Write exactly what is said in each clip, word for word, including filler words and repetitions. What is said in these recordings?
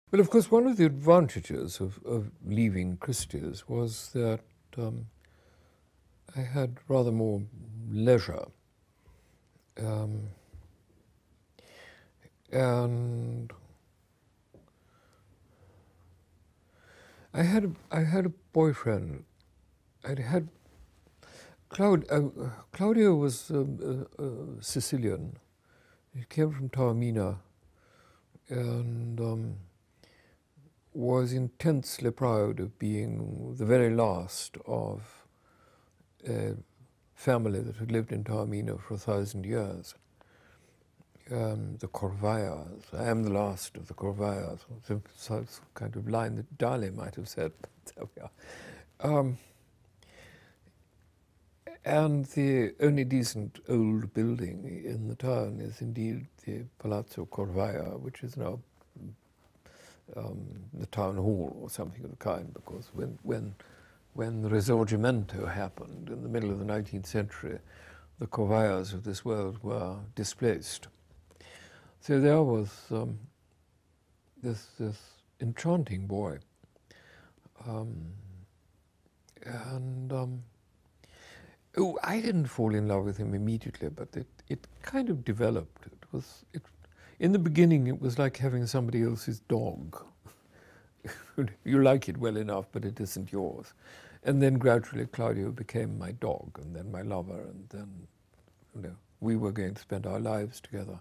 But of course, one of the advantages of, of leaving Christie's was that um, I had rather more leisure. Um, and I had a, I had a boyfriend. I'd had Claud, uh, Claudio was um, a, a Sicilian. He came from Taormina and um, was intensely proud of being the very last of a family that had lived in Taormina for a thousand years. Um, the Corvajas. I am the last of the Corvajas. It's a kind of line that Dalí might have said. But there we are. Um, and the only decent old building in the town is indeed the Palazzo Corvaja, which is now um, the town hall or something of the kind, because when, when, when the Risorgimento happened in the middle of the nineteenth century, the Corvajas of this world were displaced. So there was um, this, this enchanting boy. Um, and um, oh, I didn't fall in love with him immediately, but it, it kind of developed. It was, it, in the beginning, it was like having somebody else's dog. You like it well enough, but it isn't yours. And then gradually Claudio became my dog, and then my lover, and then you know, we were going to spend our lives together.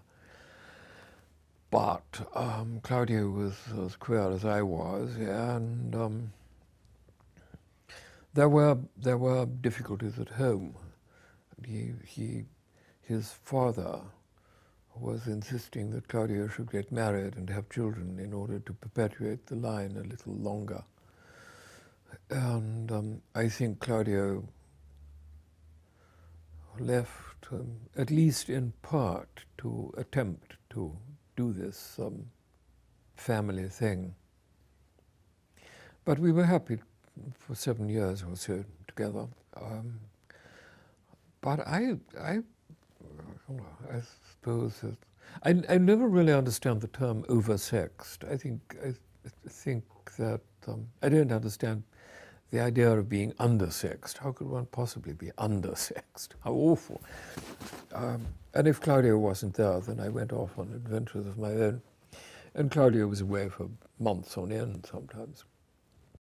But um, Claudio was as queer as I was, and um, there were there were difficulties at home. He, he, his father was insisting that Claudio should get married and have children in order to perpetuate the line a little longer. And um, I think Claudio left, um, at least in part, to attempt to do this um, family thing. But we were happy for seven years or so together. Um, but I, I, I suppose that I, I never really understand the term oversexed. I think I think that um, I don't understand the idea of being undersexed. How could one possibly be undersexed? How awful! Um, and if Claudio wasn't there, then I went off on adventures of my own. And Claudio was away for months on end sometimes.